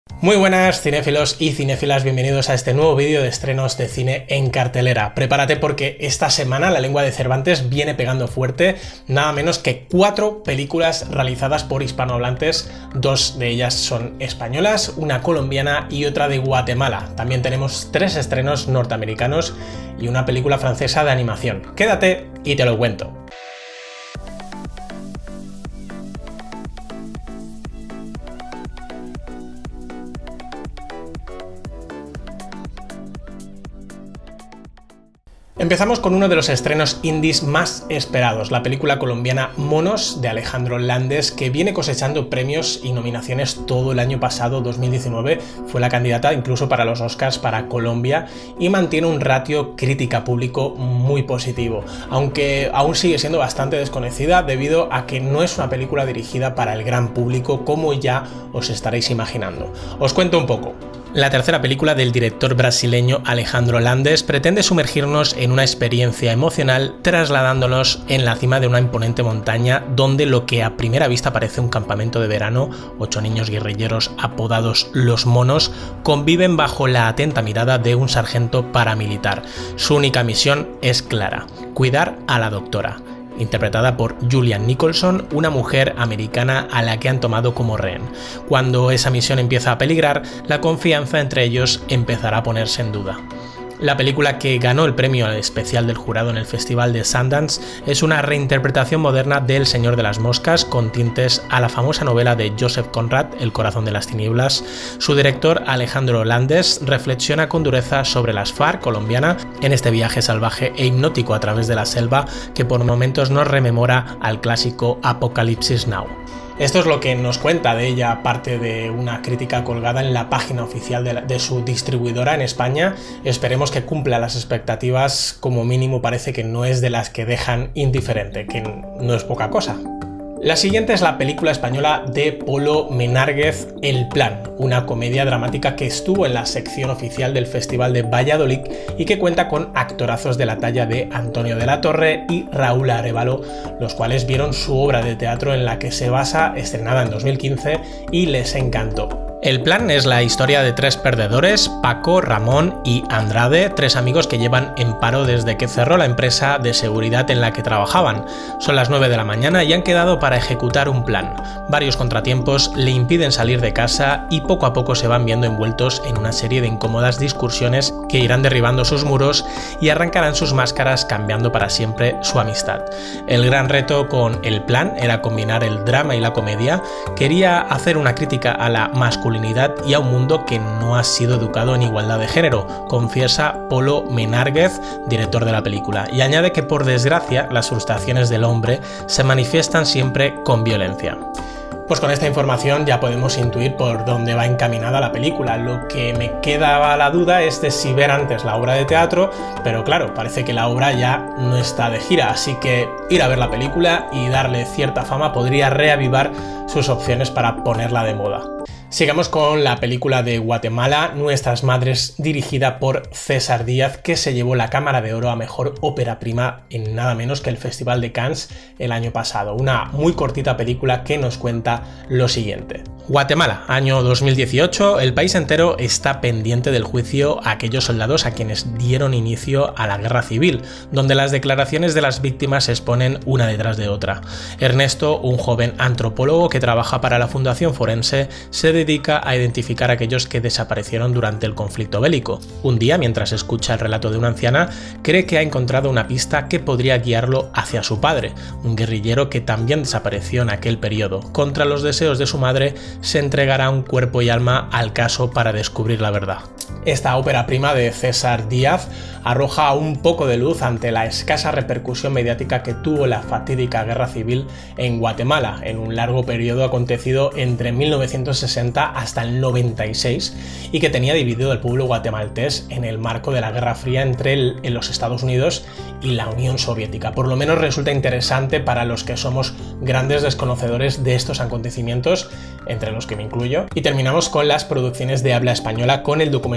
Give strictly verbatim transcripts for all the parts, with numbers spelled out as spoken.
Muy buenas cinéfilos y cinéfilas, bienvenidos a este nuevo vídeo de estrenos de cine en cartelera. Prepárate porque esta semana La Lengua de Cervantes viene pegando fuerte, nada menos que cuatro películas realizadas por hispanohablantes, dos de ellas son españolas, una colombiana y otra de Guatemala. También tenemos tres estrenos norteamericanos y una película francesa de animación. Quédate y te lo cuento. Empezamos con uno de los estrenos indies más esperados, la película colombiana Monos de Alejandro Landes, que viene cosechando premios y nominaciones todo el año pasado, dos mil diecinueve, fue la candidata incluso para los Oscars para Colombia y mantiene un ratio crítica-público muy positivo, aunque aún sigue siendo bastante desconocida debido a que no es una película dirigida para el gran público como ya os estaréis imaginando. Os cuento un poco. La tercera película del director brasileño Alejandro Landes pretende sumergirnos en una experiencia emocional trasladándonos en la cima de una imponente montaña donde lo que a primera vista parece un campamento de verano, ocho niños guerrilleros apodados Los Monos conviven bajo la atenta mirada de un sargento paramilitar. Su única misión es clara: cuidar a la doctora, interpretada por Julianne Nicholson, una mujer americana a la que han tomado como rehén. Cuando esa misión empieza a peligrar, la confianza entre ellos empezará a ponerse en duda. La película, que ganó el premio especial del jurado en el Festival de Sundance, es una reinterpretación moderna de El Señor de las Moscas con tintes a la famosa novela de Joseph Conrad, El corazón de las tinieblas. Su director, Alejandro Landes, reflexiona con dureza sobre las FARC colombiana en este viaje salvaje e hipnótico a través de la selva que por momentos nos rememora al clásico Apocalipsis Now. Esto es lo que nos cuenta de ella, aparte de una crítica colgada en la página oficial de, la, de su distribuidora en España. Esperemos que cumpla las expectativas, como mínimo parece que no es de las que dejan indiferente, que no es poca cosa. La siguiente es la película española de Polo Menárguez, El Plan, una comedia dramática que estuvo en la sección oficial del Festival de Valladolid y que cuenta con actorazos de la talla de Antonio de la Torre y Raúl Arévalo, los cuales vieron su obra de teatro en la que se basa, estrenada en dos mil quince, y les encantó. El Plan es la historia de tres perdedores, Paco, Ramón y Andrade, tres amigos que llevan en paro desde que cerró la empresa de seguridad en la que trabajaban. Son las nueve de la mañana y han quedado para ejecutar un plan. Varios contratiempos le impiden salir de casa y poco a poco se van viendo envueltos en una serie de incómodas discusiones que irán derribando sus muros y arrancarán sus máscaras, cambiando para siempre su amistad. El gran reto con El Plan era combinar el drama y la comedia. Quería hacer una crítica a la masculinidad y a un mundo que no ha sido educado en igualdad de género, confiesa Polo Menárguez, director de la película, y añade que por desgracia las frustraciones del hombre se manifiestan siempre con violencia. Pues con esta información ya podemos intuir por dónde va encaminada la película. Lo que me quedaba la duda es de si ver antes la obra de teatro, pero claro, parece que la obra ya no está de gira, así que ir a ver la película y darle cierta fama podría reavivar sus opciones para ponerla de moda. Sigamos con la película de Guatemala, Nuestras Madres, dirigida por César Díaz, que se llevó la Cámara de Oro a Mejor Ópera Prima en nada menos que el Festival de Cannes el año pasado. Una muy cortita película que nos cuenta lo siguiente. Guatemala, año dos mil dieciocho, el país entero está pendiente del juicio a aquellos soldados a quienes dieron inicio a la guerra civil, donde las declaraciones de las víctimas se exponen una detrás de otra. Ernesto, un joven antropólogo que trabaja para la Fundación Forense, se dedica a identificar a aquellos que desaparecieron durante el conflicto bélico. Un día, mientras escucha el relato de una anciana, cree que ha encontrado una pista que podría guiarlo hacia su padre, un guerrillero que también desapareció en aquel periodo. Contra los deseos de su madre, se entregará un cuerpo y alma al caso para descubrir la verdad. Esta ópera prima de César Díaz arroja un poco de luz ante la escasa repercusión mediática que tuvo la fatídica guerra civil en Guatemala, en un largo periodo acontecido entre mil novecientos sesenta hasta el noventa y seis y que tenía dividido al pueblo guatemaltés en el marco de la Guerra Fría entre el, en los Estados Unidos y la Unión Soviética. Por lo menos resulta interesante para los que somos grandes desconocedores de estos acontecimientos, entre los que me incluyo. Y terminamos con las producciones de habla española con el documental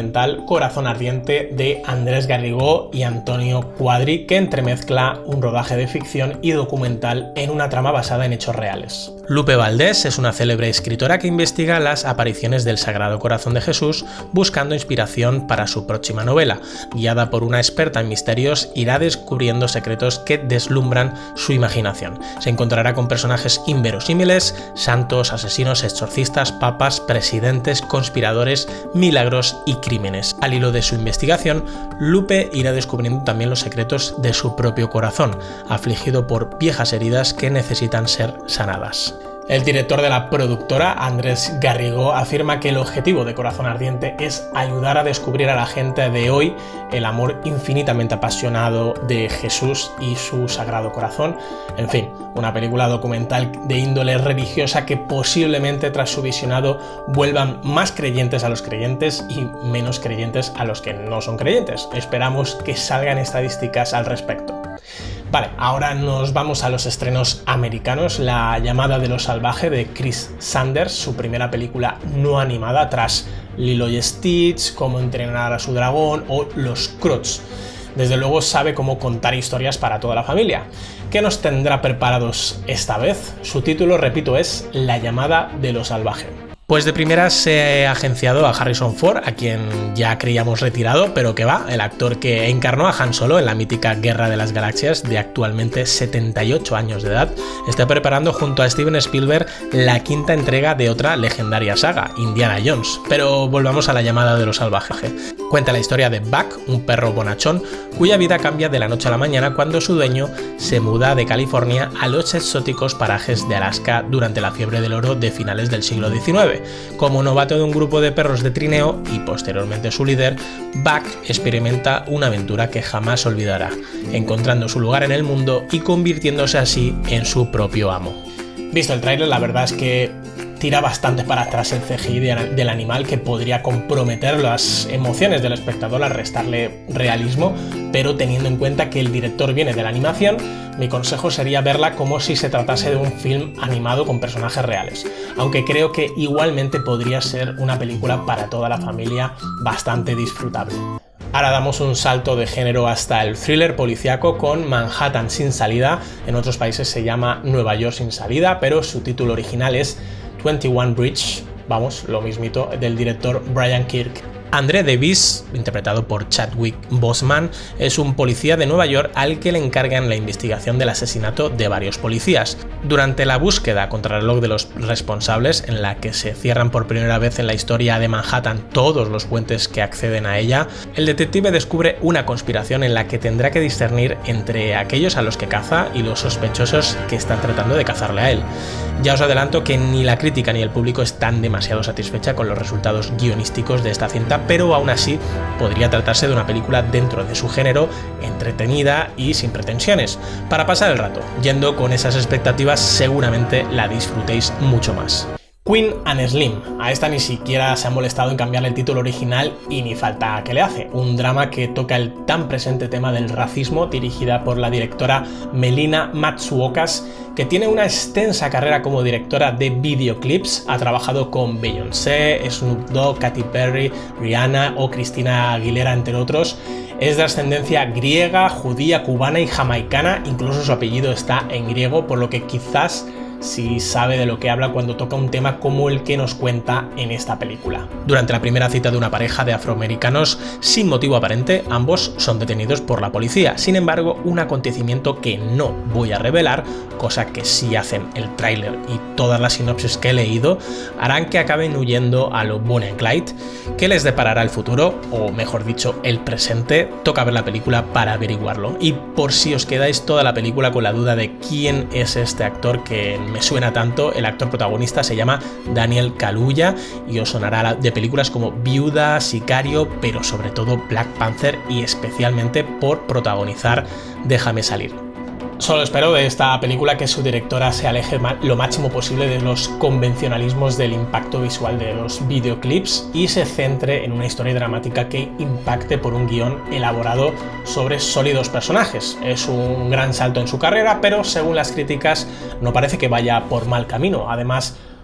documental Corazón Ardiente de Andrés Garrigó y Antonio Cuadri, que entremezcla un rodaje de ficción y documental en una trama basada en hechos reales. Lupe Valdés es una célebre escritora que investiga las apariciones del Sagrado Corazón de Jesús buscando inspiración para su próxima novela. Guiada por una experta en misterios, irá descubriendo secretos que deslumbran su imaginación. Se encontrará con personajes inverosímiles, santos, asesinos, exorcistas, papas, presidentes, conspiradores, milagros y crímenes. Al hilo de su investigación, Lupe irá descubriendo también los secretos de su propio corazón, afligido por viejas heridas que necesitan ser sanadas. El director de la productora, Andrés Garrigó, afirma que el objetivo de Corazón Ardiente es ayudar a descubrir a la gente de hoy el amor infinitamente apasionado de Jesús y su Sagrado Corazón. En fin, una película documental de índole religiosa que posiblemente tras su visionado vuelvan más creyentes a los creyentes y menos creyentes a los que no son creyentes. Esperamos que salgan estadísticas al respecto. Vale, ahora nos vamos a los estrenos americanos. La llamada de lo salvaje de Chris Sanders, su primera película no animada tras Lilo y Stitch, Cómo entrenar a su dragón o Los Croods. Desde luego sabe cómo contar historias para toda la familia. ¿Qué nos tendrá preparados esta vez? Su título, repito, es La llamada de lo salvaje. Pues de primera se ha agenciado a Harrison Ford, a quien ya creíamos retirado, pero que va, el actor que encarnó a Han Solo en la mítica Guerra de las Galaxias, de actualmente setenta y ocho años de edad, está preparando junto a Steven Spielberg la quinta entrega de otra legendaria saga, Indiana Jones. Pero volvamos a La llamada de lo salvaje. Cuenta la historia de Buck, un perro bonachón, cuya vida cambia de la noche a la mañana cuando su dueño se muda de California a los exóticos parajes de Alaska durante la fiebre del oro de finales del siglo diecinueve. Como novato de un grupo de perros de trineo y posteriormente su líder, Buck experimenta una aventura que jamás olvidará, encontrando su lugar en el mundo y convirtiéndose así en su propio amo. Visto el tráiler, la verdad es que tira bastante para atrás el C G I del animal, que podría comprometer las emociones del espectador al restarle realismo, pero teniendo en cuenta que el director viene de la animación, mi consejo sería verla como si se tratase de un film animado con personajes reales, aunque creo que igualmente podría ser una película para toda la familia bastante disfrutable. Ahora damos un salto de género hasta el thriller policíaco con Manhattan sin salida. En otros países se llama Nueva York sin salida, pero su título original es veintiuno Bridge, vamos, lo mismito, del director Brian Kirk. André Davis, interpretado por Chadwick Boseman, es un policía de Nueva York al que le encargan la investigación del asesinato de varios policías. Durante la búsqueda contra el reloj de los responsables, en la que se cierran por primera vez en la historia de Manhattan todos los puentes que acceden a ella, el detective descubre una conspiración en la que tendrá que discernir entre aquellos a los que caza y los sospechosos que están tratando de cazarle a él. Ya os adelanto que ni la crítica ni el público están demasiado satisfechas con los resultados guionísticos de esta cinta, pero aún así podría tratarse de una película dentro de su género, entretenida y sin pretensiones. Para pasar el rato, yendo con esas expectativas, seguramente la disfrutéis mucho más. Queen and Slim. A esta ni siquiera se ha molestado en cambiarle el título original y ni falta que le hace. Un drama que toca el tan presente tema del racismo, dirigida por la directora Melina Matsuokas, que tiene una extensa carrera como directora de videoclips. Ha trabajado con Beyoncé, Snoop Dogg, Katy Perry, Rihanna o Christina Aguilera, entre otros. Es de ascendencia griega, judía, cubana y jamaicana. Incluso su apellido está en griego, por lo que quizás si sabe de lo que habla cuando toca un tema como el que nos cuenta en esta película. Durante la primera cita de una pareja de afroamericanos, sin motivo aparente, ambos son detenidos por la policía. Sin embargo, un acontecimiento que no voy a revelar, cosa que sí hacen el tráiler y todas las sinopsis que he leído, harán que acaben huyendo a lo Bonnie and Clyde. ¿Qué les deparará el futuro? O mejor dicho, el presente. Toca ver la película para averiguarlo. Y por si os quedáis toda la película con la duda de quién es este actor que me suena tanto, el actor protagonista se llama Daniel Kaluuya y os sonará de películas como Viuda, Sicario, pero sobre todo Black Panther, y especialmente por protagonizar Déjame salir. Solo espero de esta película que su directora se aleje lo máximo posible de los convencionalismos del impacto visual de los videoclips y se centre en una historia dramática que impacte por un guión elaborado sobre sólidos personajes. Es un gran salto en su carrera, pero según las críticas no parece que vaya por mal camino. Además,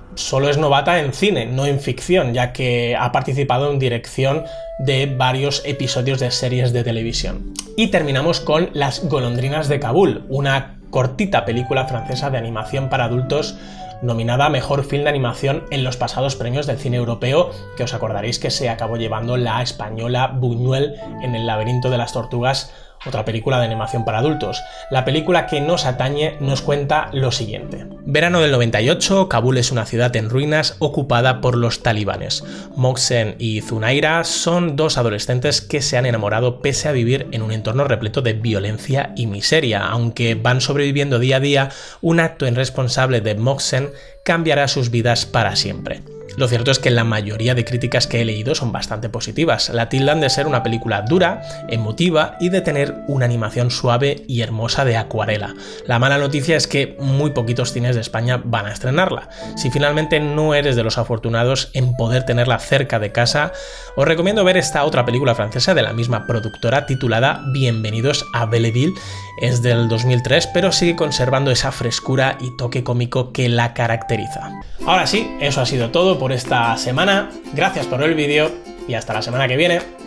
solo es novata en cine, no en ficción, ya que ha participado en dirección de varios episodios de series de televisión. Y terminamos con Las golondrinas de Kabul, una cortita película francesa de animación para adultos nominada a Mejor Film de Animación en los pasados premios del cine europeo, que os acordaréis que se acabó llevando la española Buñuel en El laberinto de las tortugas, otra película de animación para adultos. La película que nos atañe nos cuenta lo siguiente. Verano del noventa y ocho, Kabul es una ciudad en ruinas ocupada por los talibanes. Mohsen y Zunaira son dos adolescentes que se han enamorado pese a vivir en un entorno repleto de violencia y miseria. Aunque van sobreviviendo día a día, un acto irresponsable de Mohsen cambiará sus vidas para siempre. Lo cierto es que la mayoría de críticas que he leído son bastante positivas. La tildan de ser una película dura, emotiva y de tener una animación suave y hermosa de acuarela. La mala noticia es que muy poquitos cines de España van a estrenarla. Si finalmente no eres de los afortunados en poder tenerla cerca de casa, os recomiendo ver esta otra película francesa de la misma productora titulada Bienvenidos a Belleville. Es del dos mil tres, pero sigue conservando esa frescura y toque cómico que la caracteriza. Ahora sí, eso ha sido todo por esta semana. Gracias por ver el vídeo y hasta la semana que viene.